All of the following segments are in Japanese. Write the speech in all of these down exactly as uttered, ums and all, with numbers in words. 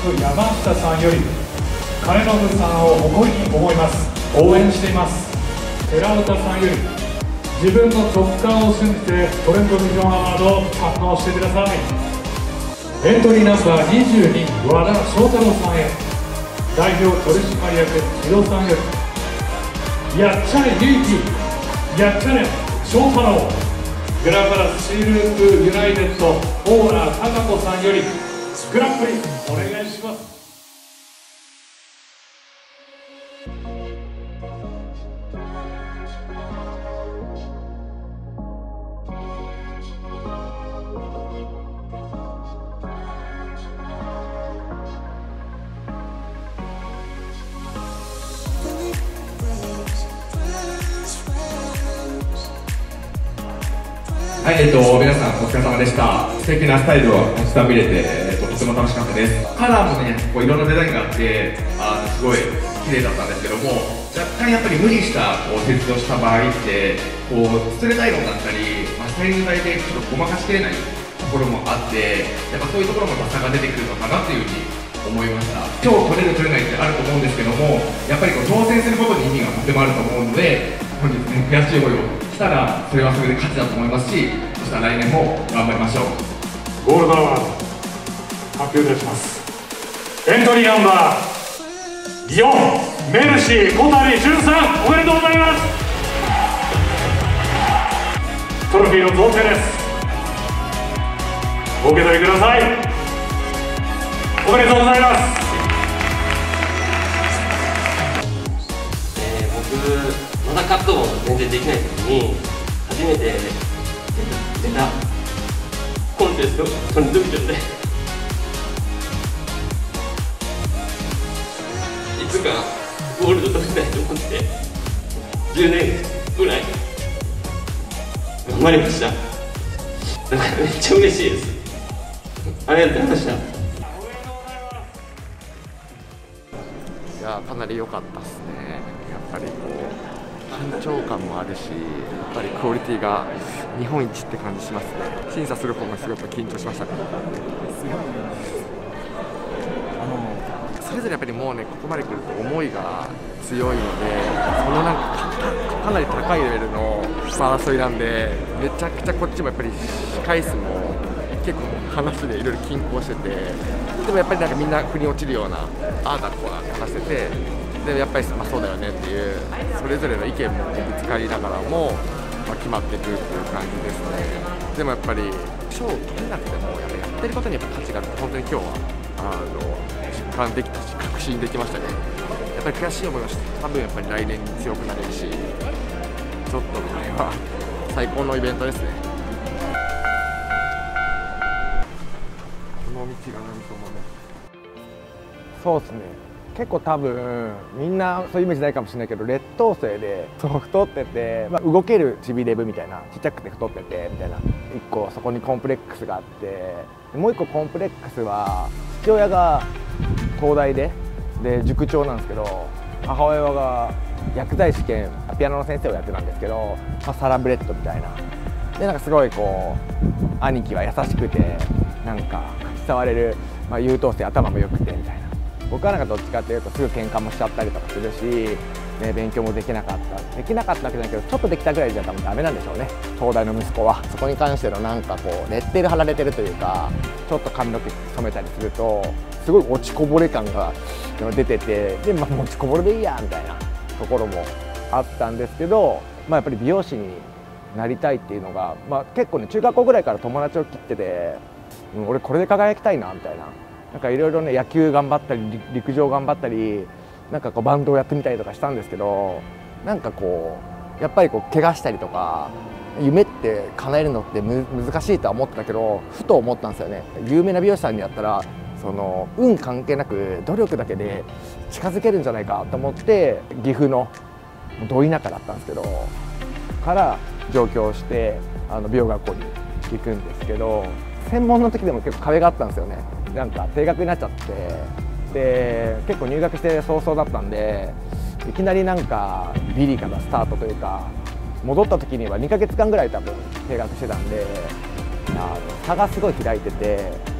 山下さんより金信さんを誇りに思います。応援しています。寺歌さんより自分の直感を信じてトレンドビジョンアワードを堪能してください。エントリーナンバーにじゅうに和田翔太郎さんへ代表取締役木戸さんよりやっちゃえ勇気やっちゃね翔太郎グランパラス C ループユナイテッドオーナー高子さんよりグランプリお願いします。 はい、えっと、皆さんお疲れ様でした。素敵なスタイルをたくさん見れて、えっと、とても楽しかったです。カラーもね、こういろんなデザインがあって、あのすごい綺麗だったんですけども、若干やっぱり無理したこう設置をした場合って、こうストレートアイロンだったり、まあ、スタイリング剤でちょっとごまかしきれないところもあって、やっぱそういうところも差が出てくるのかなというふうに思いました。今日取れる取れないってあると思うんですけども、やっぱりこう挑戦することに意味がとてもあると思うので、本日ね、悔しい思いをしたらそれはそれで価値だと思いますし、そしたら来年も頑張りましょう。 ゴールドアワード発表いたします。エントリーナンバーよんメルシー小谷潤さん、おめでとうございます。トロフィーの贈呈です。お受け取りください。おめでとうございます。 えー、僕まだカットも全然できない時に初めて出たコンテストトレンドビジョンでいつかゴールド取りたいと思ってじゅうねんぐらい頑張りました。だからめっちゃ嬉しいです。ありがとうございました。いやかなり良かったですね。やっぱりこう緊張感もあるし、やっぱりクオリティが日本一って感じしますね。審査する方がすごく緊張しましたね。あのそれぞれやっぱりもうね、ここまで来ると思いが強いので、そのなんか か, かなり高いレベルの争いなんで、めちゃくちゃこっちもやっぱり回数も結構話でいろいろ均衡してて、でもやっぱりなんかみんな腑に落ちるようなああだこうだって話してて、でやっぱり、まあ、そうだよねっていうそれぞれの意見もぶつかりながらも、まあ、決まっていくっていう感じですね。でもやっぱり賞を取れなくてもやっぱやってることにやっぱ価値があるって本当に今日はあの実感できたし確信できましたね。やっぱり悔しい思いをして多分やっぱり来年に強くなれるし、ちょっとこれは最高のイベントですね。この道が何ともね。 そうですね。結構多分みんなそういうイメージないかもしれないけど、劣等生でそう太ってて、まあ、動けるチビデブみたいな、ちっちゃくて太っててみたいな、一個そこにコンプレックスがあって、もう一個コンプレックスは父親が東大でで塾長なんですけど、母親が薬剤師兼ピアノの先生をやってたんですけど、まあ、サラブレッドみたいなで、なんかすごいこう兄貴は優しくてなんか慕われる、まあ、優等生、頭も良くてみたいな。僕はなんかどっちかっていうとすぐ喧嘩もしちゃったりとかするし、ね、勉強もできなかったできなかったわけじゃないけど、ちょっとできたぐらいじゃ多分ダメなんでしょうね、東大の息子は。そこに関してのなんかこうレッテル貼られてるというか、ちょっと髪の毛染めたりするとすごい落ちこぼれ感が出てて、で、まあ、落ちこぼれでいいやみたいなところもあったんですけど、まあ、やっぱり美容師になりたいっていうのが、まあ、結構ね中学校ぐらいから友達を切ってて、うん、俺これで輝きたいなみたいな。なんかいろいろね、野球頑張ったり陸上頑張ったり、なんかこうバンドをやってみたりとかしたんですけど、なんかこうやっぱりこう怪我したりとか夢って叶えるのってむ難しいとは思ってたけど、ふと思ったんですよね。有名な美容師さんにやったらその運関係なく努力だけで近づけるんじゃないかと思って、岐阜のど田舎だったんですけどから上京してあの美容学校に行くんですけど、専門の時でも結構壁があったんですよね。なんか定額になっちゃって、で結構入学して早々だったんで、いきなりなんかビリからスタートというか、戻った時にはにかげつかんぐらい多分定額してたんで、あの差がすごい開いてて、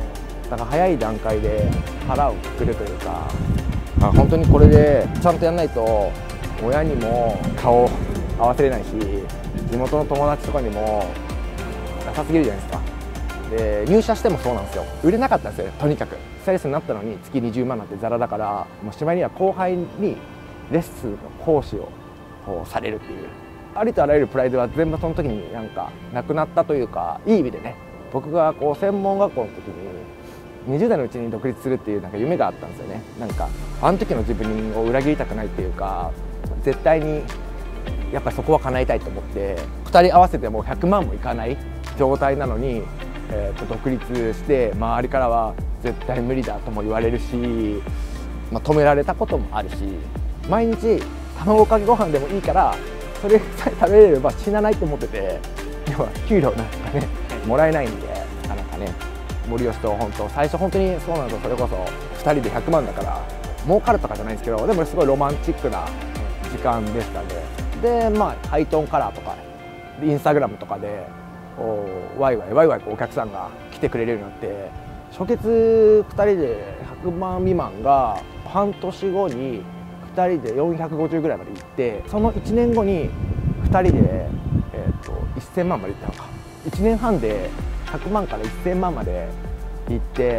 だから早い段階で腹をくくるというか、まあ、本当にこれでちゃんとやらないと親にも顔合わせれないし、地元の友達とかにもダサすぎるじゃないですか。で入社してもそうなんですよ。売れなかったんですよ、とにかくスタイリストになったのに月にじゅうまんなんてザラだから、もうしまいには後輩にレッスンの講師をこうされるっていう、ありとあらゆるプライドは全部その時になんかなくなったというか、いい意味でね、僕がこう専門学校の時ににじゅう代のうちに独立するっていうなんか夢があったんですよね。なんかあの時の自分を裏切りたくないっていうか、絶対にやっぱりそこは叶えたいと思って、ふたり合わせてもひゃくまんもいかない状態なのに、えー、と独立して周りからは絶対無理だとも言われるし、まあ、止められたこともあるし、毎日卵かけご飯でもいいからそれさえ食べれれば死なないと思ってて、要は給料なんかねもらえないんで、なかなかね森吉と本当最初本当にそうなるとそれこそふたりでひゃくまんだから儲かるとかじゃないんですけど、でもすごいロマンチックな時間でしたね。でまあハイトーンカラーとかインスタグラムとかでワイワイワイワイお客さんが来てくれるようになって、初月ふたりでひゃくまん未満が半年後にふたりでよんひゃくごじゅうぐらいまで行って、そのいちねんごにふたりで、えー、とせんまんまで行ったのか。いちねんはんでひゃくまんからせんまんまで行って、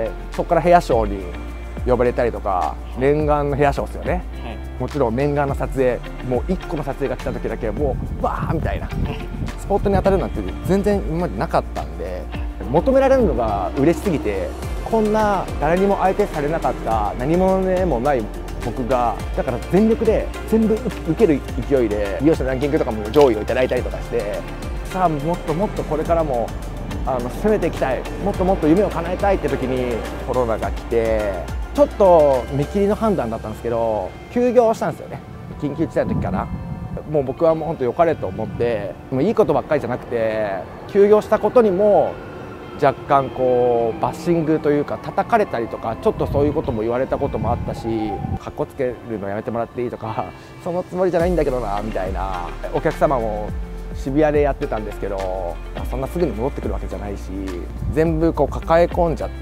そこからヘアショーに呼ばれたりとか、念願のヘアショーですよね、はい、もちろん念願の撮影、もういっこの撮影が来た時だけもうバーみたいなスポットに当たるなんて全然今までなかったんで、求められるのが嬉しすぎて、こんな誰にも相手されなかった何者でもない僕がだから全力で全部受ける勢いで利用者のランキングとかも上位をいただいたりとかして、さあもっともっとこれからもあの攻めていきたい、もっともっと夢を叶えたいって時にコロナが来て、ちょっと目切りの判断だったんですけど休業したんですよね。緊急事態の時かな。もう僕はもう本当良かれと思って、もういいことばっかりじゃなくて休業したことにも若干こうバッシングというか叩かれたりとか、ちょっとそういうことも言われたこともあったし、かっこつけるのやめてもらっていいとか、そのつもりじゃないんだけどなみたいな、お客様も渋谷でやってたんですけど、そんなすぐに戻ってくるわけじゃないし、全部こう抱え込んじゃって、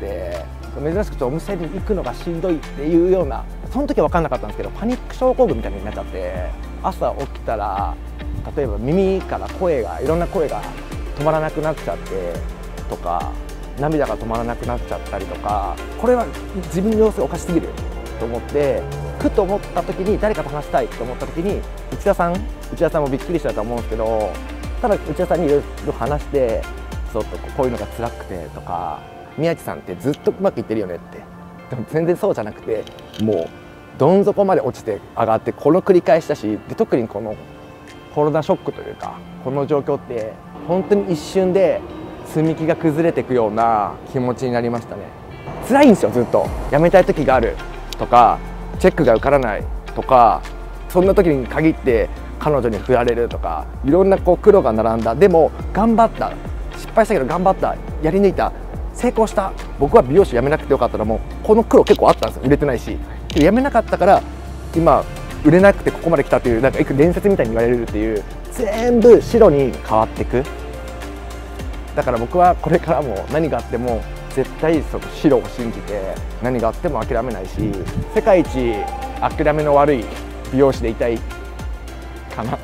珍しくてお店に行くのがしんどいっていうような、その時は分かんなかったんですけどパニック症候群みたいになっちゃって、朝起きたら例えば耳から声がいろんな声が止まらなくなっちゃってとか、涙が止まらなくなっちゃったりとか、これは自分の様子がおかしすぎると思って、ふと思った時に誰かと話したいと思った時に内田さん内田さんもびっくりしたと思うんですけど、ただ内田さんにいろいろ話して、ちょっとこういうのが辛くてとか、宮地さんってずっとうまくいってるよねって、でも全然そうじゃなくて、もうどん底まで落ちて上がって、この繰り返しだし、で特にこのコロナショックというかこの状況って本当に一瞬で積み木が崩れていくような気持ちになりましたね。辛いんですよ、ずっと辞めたい時があるとか、チェックが受からないとか、そんな時に限って彼女に振られるとか、いろんなこう苦労が並んだ。でも頑張った、失敗したけど頑張った、やり抜いた、成功した。僕は美容師辞めなくてよかったら、もうこの苦労結構あったんですよ。売れてないし、辞めなかったから今売れなくてここまで来たという、なんか伝説みたいに言われるっていう、全部白に変わっていく。だから僕はこれからも何があっても絶対その白を信じて、何があっても諦めないし、世界一諦めの悪い美容師でいたいかな。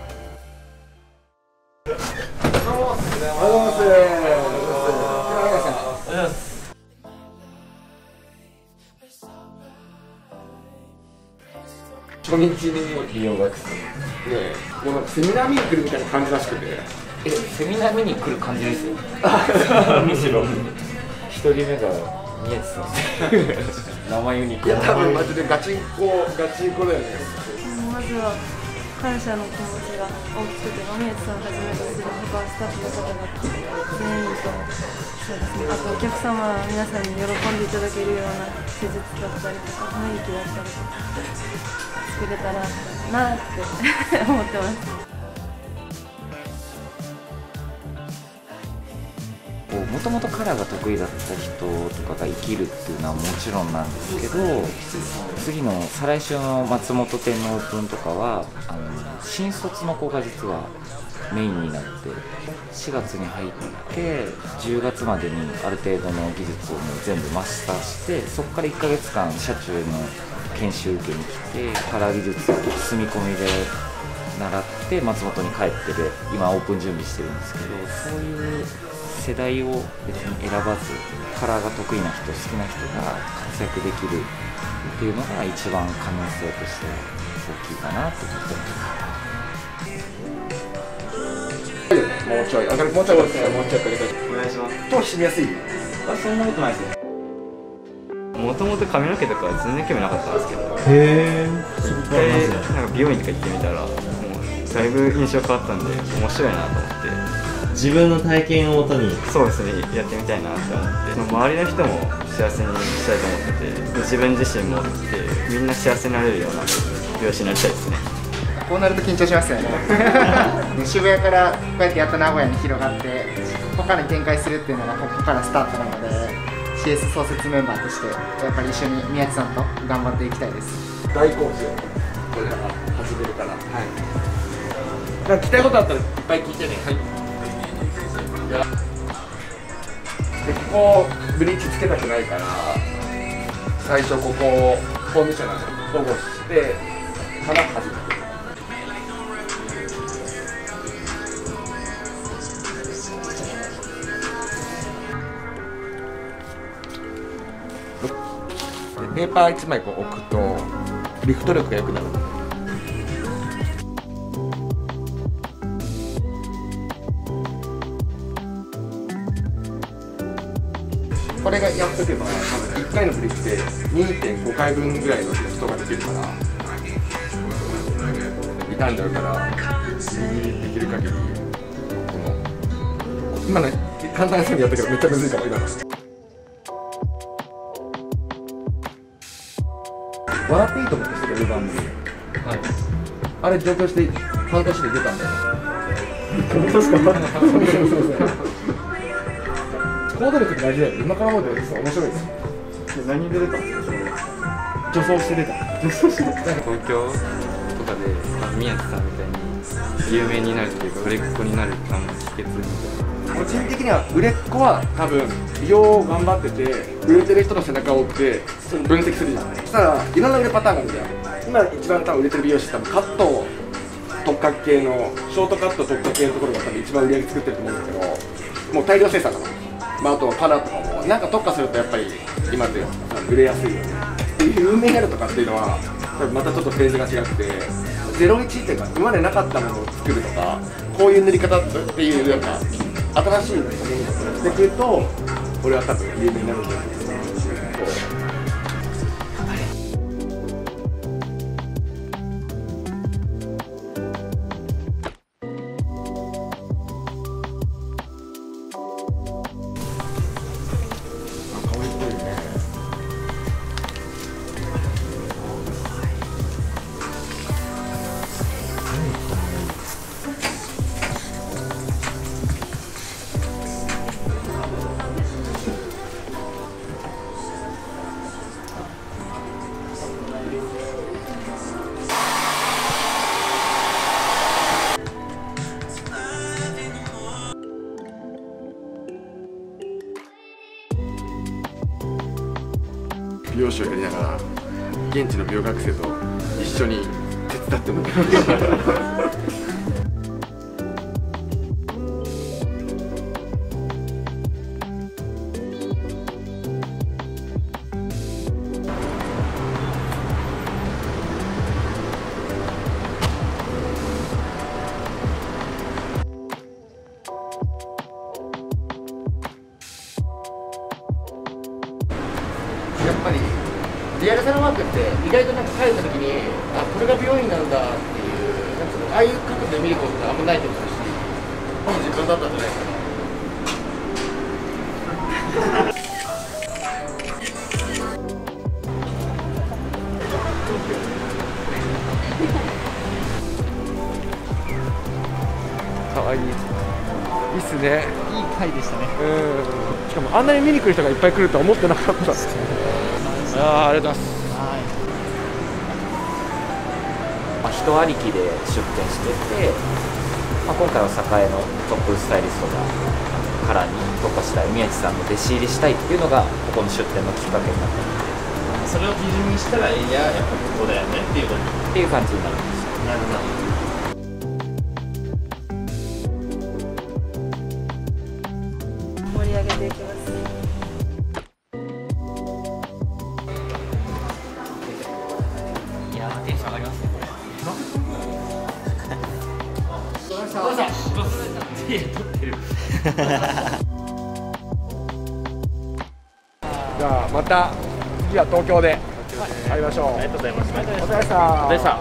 初日に美容学生で、もうなんかセミナー見に来るみたいな感じらしくて、 え、セミナー見に来る感じですよむしろ一人目が宮地さん名前ユニーク。 いや多分マジでガチンコガチンコだよね。 まずは感謝の気持ちが大きくて、宮地さんをはじめとする他スタッフの方々全員と、そうですね、あとお客様皆さんに喜んでいただけるような施術だったりとか雰囲気だったりとか作れたらなって思ってます。 こもともとカラーが得意だった人とかが生きるっていうのはもちろんなんですけど、次の再来週の松本店のオープンとかはあの新卒の子が実はメインになって、しがつに入ってじゅうがつまでにある程度の技術をもう全部マスターして、そこからいっかげつかん車中の研修受けに来て、カラー技術を住み込みで習って松本に帰ってる、今オープン準備してるんですけど、そういう世代を別に選ばず、カラーが得意な人、好きな人が活躍できるっていうのが一番可能性として大きいかなと思ってます。 もうちょい、あ、もうちょいですね、もうちょいください。 お願いします。 頭皮締めやすい。 あ、そんなことないですよ。もともと髪の毛とか全然興味なかったんですけど、 へー。 一回なんか美容院とか行ってみたら、もうだいぶ印象変わったんで面白いなと思って。 自分の体験をもとに。 そうですね、やってみたいなと思って、周りの人も幸せにしたいと思ってて、自分自身もってみんな幸せになれるような美容師になりたいですね。 こうなると緊張しますよね。渋谷からこうやってやっと名古屋に広がって、ここから展開するっていうのがここからスタートなので、シーエス 創設メンバーとしてやっぱり一緒に宮地さんと頑張っていきたいです。 大好評。これから始めるから。はい。なんか聞きたいことあったらいっぱい聞いてね。はい。いや。でここブリーチつけたくないから、最初ここをコンディショナーで保護してから始める。ペーパーいちまいこう置くとリフト力が良くなる。これがやっとけばいっかいのブリッジで にてんごかいぶんぐらいのリフトができるから、傷んじゃうからできる限りこの今ね簡単な人にやったけどめっちゃむずいから今の。笑っていいと思ってしてくれる番組、はい、あれ上京して半年で出たんだよ。本当ですか？行動力って大事だよ。今から思うと面白いですよ。 何で出たんですか？ 女装して出た。女装して出た。 東京とかで宮地さんみたいに有名になるっていうか、売れっ子になるあの秘訣みたいな。 個人的には売れっ子は多分美容を頑張ってて売れてる人の背中を追って分析するじゃない。そしたらいろんな売れパターンがあるじゃん。今一番多分売れてる美容師って多分カット特化系のショートカット特化系のところが多分一番売り上げ作ってると思うんだけど、もう大量生産なの。まあ、あとカラーとかもなんか特化するとやっぱり今って売れやすいよね。っていう有名になるとかっていうのは多分またちょっとフェーズが違くて、ゼロイチっていうか今までなかったものを作るとか、こういう塗り方っていうなんか新しいものをしてくると俺は多分有名になるんじゃないですか。美容師をやりながら現地の美容学生と一緒に手伝ってもらう。やっぱりリアルサロンワークって意外となんか帰った時にあこれが美容院なんだっていうなんかそのああいう角度で見ることってあんまないと思うし、いい時間だったんじゃないかな。 かわいい。 いいっすね。 いい回でしたね。 うん。しかもあんなに見に来る人がいっぱい来るとは思ってなかった。ああ、ありがとうございます。 まあ、人ありきで出店してて、まあ、今回は栄のトップスタイリストがカラーに特化したい宮地さんの弟子入りしたいっていうのがここの出店のきっかけになったので、 それを基準にしたらいややっぱここだよねっていうことっていう感じになりました。 なるほど。 盛り上げていきます。 いやーテンション上がりますねこれ。 じゃあまた次は東京で会いましょう。 ありがとうございます。 お疲れ様でした。 お疲れ様でした。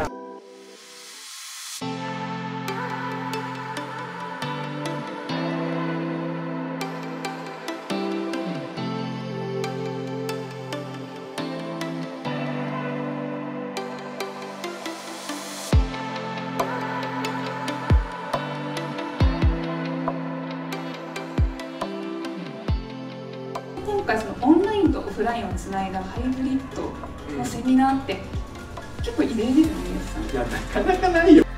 今回そのオンラインとオフラインをつないだハイブリッドのセミナーって結構異例ですね、皆さん。 いやなかなかないよ。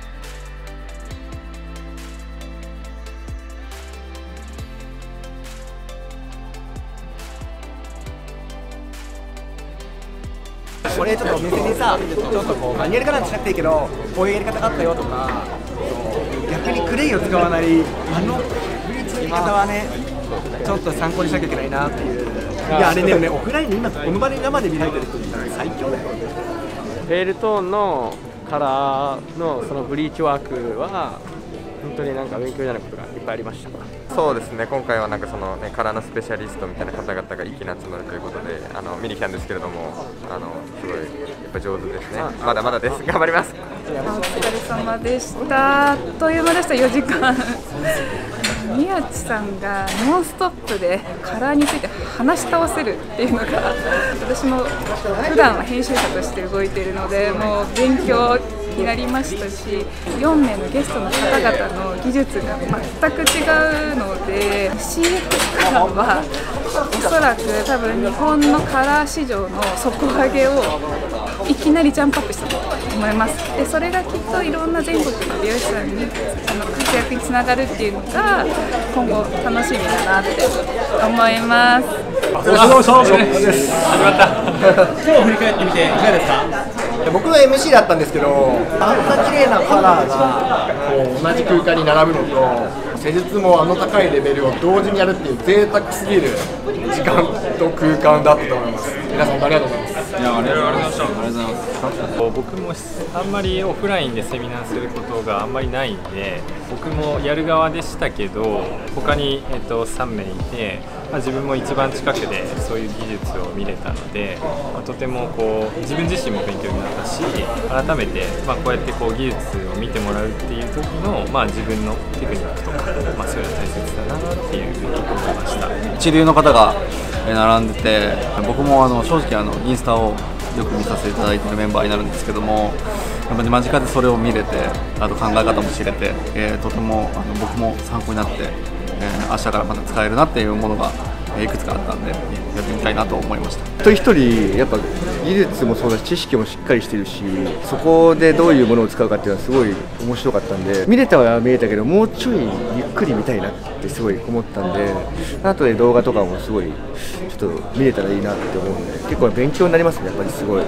これちょっとお店にさ、ちょっとこうマニュアルからしなくていいけど、こういうやり方があったよとか、逆にクレイを使わないあのブリーチのやり方はね、ちょっと参考にしなきゃいけないなっていう。いやあれね、オフラインで今この場で生で見られてる人いたら最強だよ。 ペールトーンのカラーのそのブリーチワークは本当になんか勉強になることがいっぱいありました。 そうですね、今回はなんかその、ね、カラーのスペシャリストみたいな方々が一気に集まるということであの見に来たんですけれども、あのすごいやっぱ上手ですね。まだまだです。頑張ります。 お疲れ様でした。あっという間でした。よじかん。宮地さんがノンストップでカラーについて話し倒せるっていうのが、私も普段は編集者として動いているのでもう勉強になりましたし、よんめいのゲストの方々の技術が全く違うので シーエックス カラーはおそらく多分日本のカラー市場の底上げをいきなりジャンプアップしたと思います。でそれがきっといろんな全国の美容師さんにあの活躍につながるっていうのが今後楽しみだなって思います。 お疲れ様でした。始まった。 今日振り返ってみていかがですか？ 僕は エムシー だったんですけど、あんな綺麗なカラーがこう同じ空間に並ぶのと施術もあの高いレベルを同時にやるっていう贅沢すぎる時間と空間だったと思います。皆さんありがとうございます。 いや、ありがとうございました。ありがとうございます。僕もあんまりオフラインでセミナーすることがあんまりないんで、僕もやる側でしたけど、他に、えっと、さんめいいて、まあ、自分も一番近くでそういう技術を見れたので、まあ、とてもこう自分自身も勉強になったし、改めて、まあ、こうやってこう技術を見てもらうっていう時の、まあ、自分のテクニックとか、まあ、それが大切だなっていうふうに思いました。 一流の方が並んでて、僕もあの正直あのインスタをよく見させていただいているメンバーになるんですけども、やっぱり間近でそれを見れて、あと考え方も知れて、えー、とてもあの僕も参考になって、えー、明日からまた使えるなっていうものがいくつかあったんで、やってみたいなと思いました。 一人一人やっぱ技術もそうだし知識もしっかりしてるし、そこでどういうものを使うかっていうのはすごい面白かったんで、見れたは見れたけどもうちょいゆっくり見たいなってすごい思ったんで、後で動画とかもすごいちょっと見れたらいいなって思うんで、結構勉強になりますね、やっぱりすごい。はい、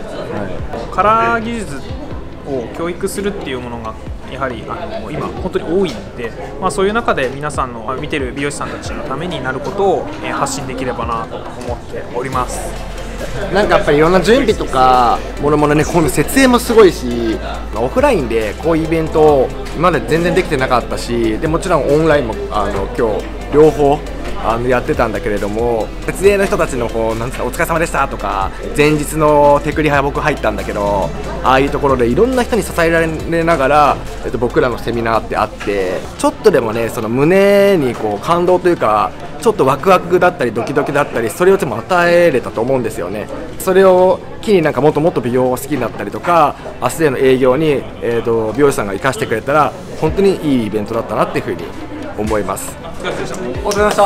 カラー技術を教育するっていうものがやはりあの今本当に多いので、まあ、そういう中で皆さんの見てる美容師さんたちのためになることを発信できればなと思っております。 なんかやっぱりいろんな準備とかもろもろね、この設営もすごいし、オフラインでこういうイベントを今まで全然できてなかったし、でもちろんオンラインもあの今日両方あのやってたんだけれども、設営の人たちのこうなんですか、お疲れ様でしたとか、前日のテクリハ僕入ったんだけど、ああいうところでいろんな人に支えられながら、えっと、僕らのセミナーってあって、ちょっとでもねその胸にこう感動というか、ちょっとワクワクだったりドキドキだったり、それをでも与えれたと思うんですよね。それを機になんかもっともっと美容を好きになったりとか、明日での営業に、えー、と美容師さんが生かしてくれたら本当にいいイベントだったなっていうふうに思います。 お疲れ様でした。 お疲れ様でした。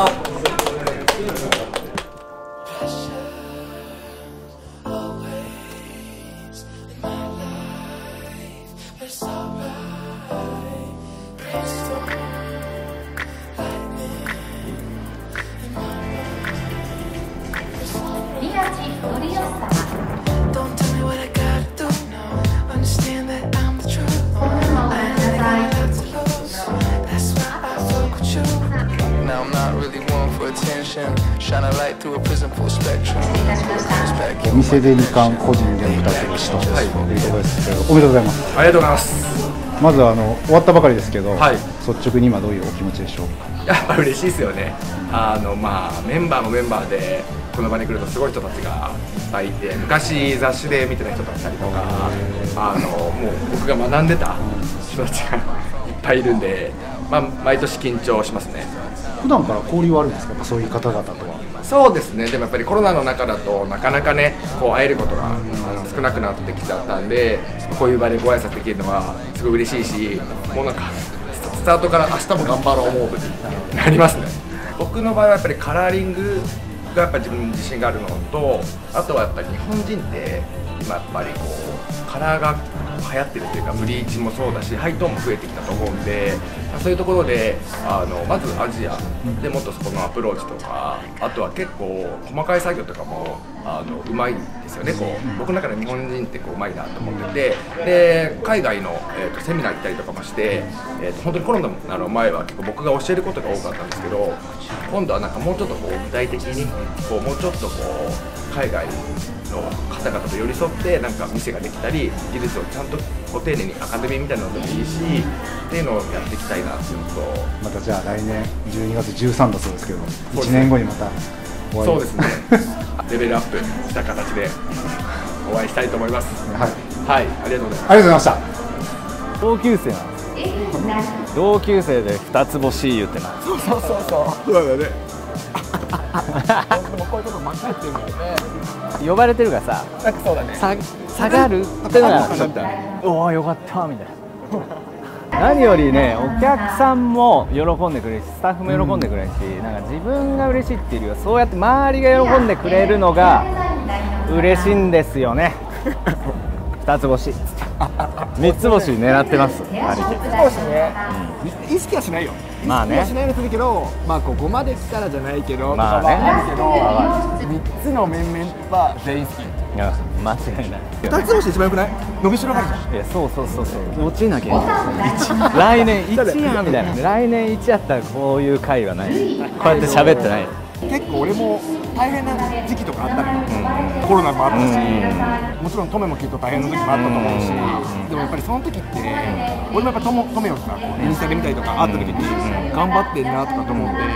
お店でに冠、個人でふたつ星ということですけど、おめでとうございます。 ありがとうございます。 まずはあの終わったばかりですけど、 はい、 率直に今どういうお気持ちでしょうか。 やっぱ嬉しいですよね。あのまあメンバーもメンバーでこの場に来るとすごい人たちがいっぱいいて、昔雑誌で見てた人だったりとか、あのもう僕が学んでた人たちがいっぱいいるんで、まあ毎年緊張しますね。 普段から交流はあるんですか、やっぱそういう方々とは。 そうですね。でもやっぱりコロナの中だとなかなかね、こう会えることがあの少なくなってきちゃったんで、こういう場でご挨拶できるのはすごい嬉しいし、もうなんかスタートから明日も頑張ろうモードになりますね。僕の場合はやっぱりカラーリングがやっぱ自分に自信があるのと、あとはやっぱり日本人って今やっぱりこうカラーが流行ってるというか、ブリーチもそうだしハイトーンも増えてきたと思うんで、そういうところであのまずアジアでもっとそこのアプローチとか、あとは結構細かい作業とかもあのうまいんですよね。こう僕の中で日本人ってこううまいなと思ってて、で海外の、えー、とセミナー行ったりとかもして、えー、と本当にコロナの前は結構僕が教えることが多かったんですけど、今度はなんかもうちょっとこう具体的にこうもうちょっとこう海外の方々と寄り添ってなんか店ができたり、技術をちゃんとこう丁寧にアカデミーみたいなのでもいいしっていうのをやっていきたいなっていうのと、 またじゃあ来年じゅうにがつじゅうさんだそうですけど、いちねんごにまたお会い。 そうですねレベルアップした形でお会いしたいと思います。はい、はい、ありがとうございます。 ありがとうございました。 同級生なんです。同級生で二つ星言ってな。 そうそうそうそうそうだね。 でもこういうこと間違ってるんだよね。呼ばれてるからさ、 なんかそうだね。 さ下がるってのがおおよかったみたいな。何よりね、お客さんも喜んでくれるし、スタッフも喜んでくれるし、なんか自分が嬉しいっていうよりはそうやって周りが喜んでくれるのが嬉しいんですよね。二つ星三つ星狙ってます。 そうですね、うん、意識はしないよ。 まあね、 意識はしないのするけど、まあここまで来たらじゃないけど、 まあね、 あるけど、みっつの面々は全員好き。 いや間違いない。 二つ星一番良くない？伸びしろがあるじゃん。 いやそうそうそうそう。落ちなきゃいけない。来年いちやみたいな。来年いちやったらこういう回はない。こうやって喋ってない。 結構俺も大変な時期とかあったのよ、うん、コロナもあったし、うん、もちろんトメもきっと大変な時もあったと思うし、うん、でもやっぱりその時って、うん、俺もやっぱトメトメをさ、こうインスタで見たりとかあった時に、うん、頑張ってんなとかと思うんで、うん、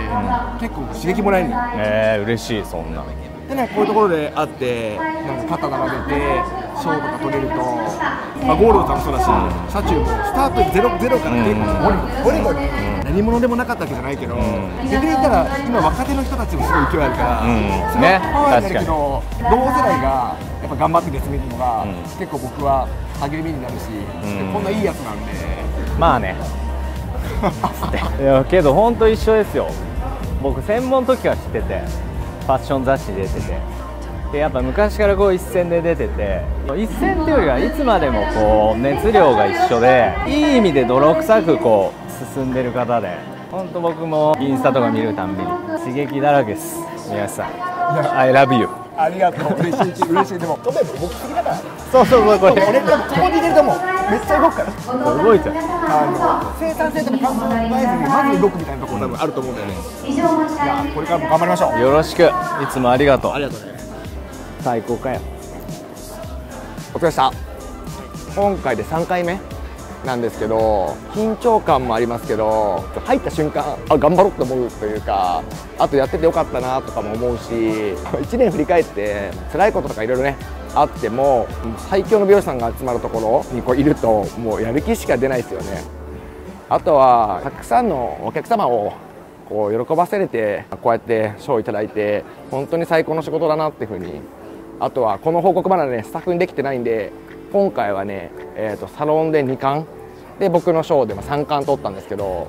結構刺激もらえるのよ。 えー、嬉しいそんな。 でなんかこういうところで会ってなんか肩並べて賞とか取れると、まあ、ゴールドさんもそうだし、車中もスタートゼロゼロから結構ゴリゴリゴリゴリ何者でもなかったわけじゃないけど、逆に言ったら今若手の人たちもすごい勢いあるから、それはパワーになるけど、同世代がやっぱ頑張ってです見るのが、結構僕は励みになるし、こんないいやつなんで。 まあね。いやけど本当一緒ですよ。僕専門の時から知ってて、ファッション雑誌出てて、でやっぱ昔からこう一線で出てて、一線っていうよりはいつまでもこう熱量が一緒で、いい意味で泥臭くこう進んでる方で、本当僕もインスタとか見るたんびに刺激だらけです。宮下さん、I love you。 ありがとう。嬉しい嬉しい。でもトメも僕好きだから。 そうそうそう、これ俺多分ここに入れると思う。めっちゃ動くから。 動いちゃう。 あの生産性とか考えずにまず動くみたいなところ多分あると思うんだよね。いやこれからも頑張りましょう。 よろしく。いつもありがとう。 ありがとうね。 最高かよ。お疲れ様でした。今回でさんかいめなんですけど、緊張感もありますけど、入った瞬間あ頑張ろうって思うというか、あとやっててよかったなとかも思うし、いちねん振り返って辛いこととかいろいろねあっても、最強の美容師さんが集まるところにこういるともうやる気しか出ないですよね。あとはたくさんのお客様をこう喜ばせれて、こうやって賞をいただいて本当に最高の仕事だなっていうふうに。あとはこの報告まだねスタッフにできてないんで、今回はね、えー、とサロンでにかんで僕の賞でさんかん取ったんですけど、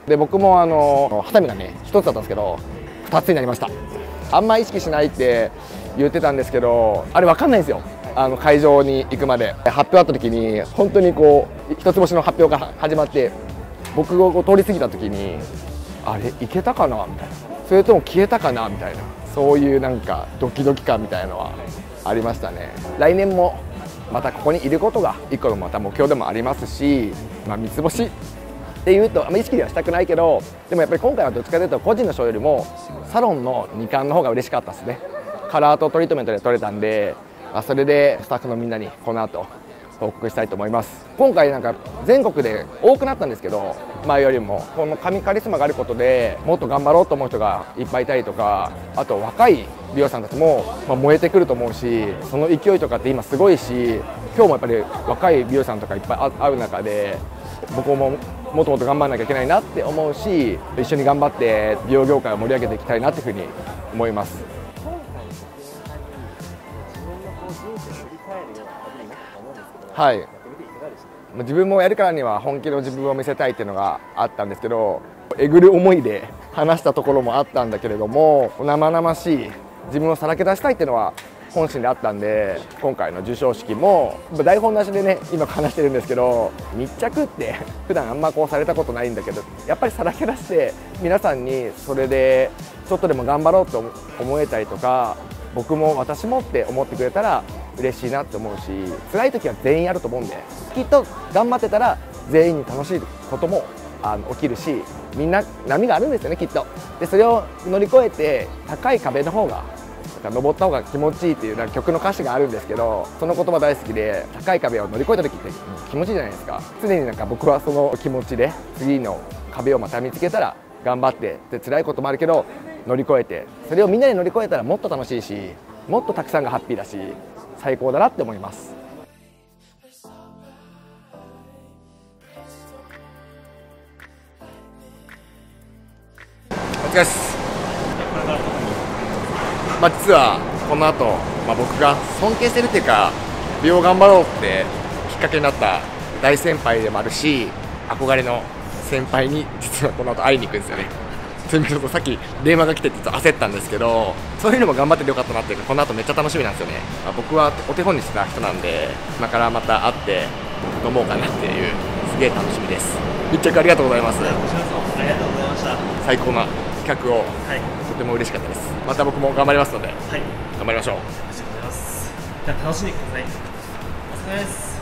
で僕もあのハサミがねひとつだったんですけどふたつになりました。あんま意識しないって言ってたんですけど、あれ分かんないんですよ。あの会場に行くまで発表あった時に本当にこう一つ星の発表が始まって僕を通り過ぎた時にあれいけたかなみたいな、それとも消えたかなみたいな、そういうなんかドキドキ感みたいなのはありましたね。来年もまたここにいることが一個のまた目標でもありますし、まあ、三つ星っていうとあんま意識ではしたくないけど、でもやっぱり今回はどっちかというと個人の賞よりもサロンのに冠の方が嬉しかったですね。カラーとトリートメントで取れたんで、それでスタッフのみんなにこの後報告したいと思います。今回なんか全国で多くなったんですけど、前よりもこの神カリスマがあることでもっと頑張ろうと思う人がいっぱいいたりとか、あと若い美容師さんたちも燃えてくると思うし、その勢いとかって今すごいし、今日もやっぱり若い美容師さんとかいっぱい会う中で僕ももっともっと頑張らなきゃいけないなって思うし、一緒に頑張って美容業界を盛り上げていきたいなというふうに思います。はい、自分もやるからには本気の自分を見せたいっていうのがあったんですけど、えぐる思いで話したところもあったんだけれども、生々しい自分をさらけ出したいっていうのは本心であったんで、今回の授賞式も台本なしでね今話してるんですけど、密着って普段あんまこうされたことないんだけど、やっぱりさらけ出して皆さんにそれでちょっとでも頑張ろうと思えたりとか、僕も私もって思ってくれたら嬉しいなって思うし、辛い時は全員あると思うんで、きっと頑張ってたら全員に楽しいこともあの起きるし、みんな波があるんですよねきっと。でそれを乗り越えて高い壁の方が登った方が気持ちいいっていうなんか曲の歌詞があるんですけど、その言葉大好きで、高い壁を乗り越えた時って気持ちいいじゃないですか。常になんか僕はその気持ちで次の壁をまた見つけたら頑張って、で辛いこともあるけど乗り越えて、それをみんなで乗り越えたらもっと楽しいし、もっとたくさんがハッピーだし最高だなって思います。お疲れです。まあ、実はこの後、まあ、僕が尊敬してるっていうか美容頑張ろうってきっかけになった大先輩でもあるし、憧れの先輩に実はこの後会いに行くんですよね。それちょっとさっき電話が来てってちょっと焦ったんですけど、そういうのも頑張っててよかったなっていうか、この後めっちゃ楽しみなんですよね。まあ、僕はお手本にしてた人なんで、今からまた会って飲もうかなっていう、すげえ楽しみです。密着ありがとうございます。 ありがとうございました。 最高な企画を、はい、とても嬉しかったです。また僕も頑張りますので、はい、頑張りましょう。ありがとうございます。 じゃあ楽しんでください。お疲れ様です。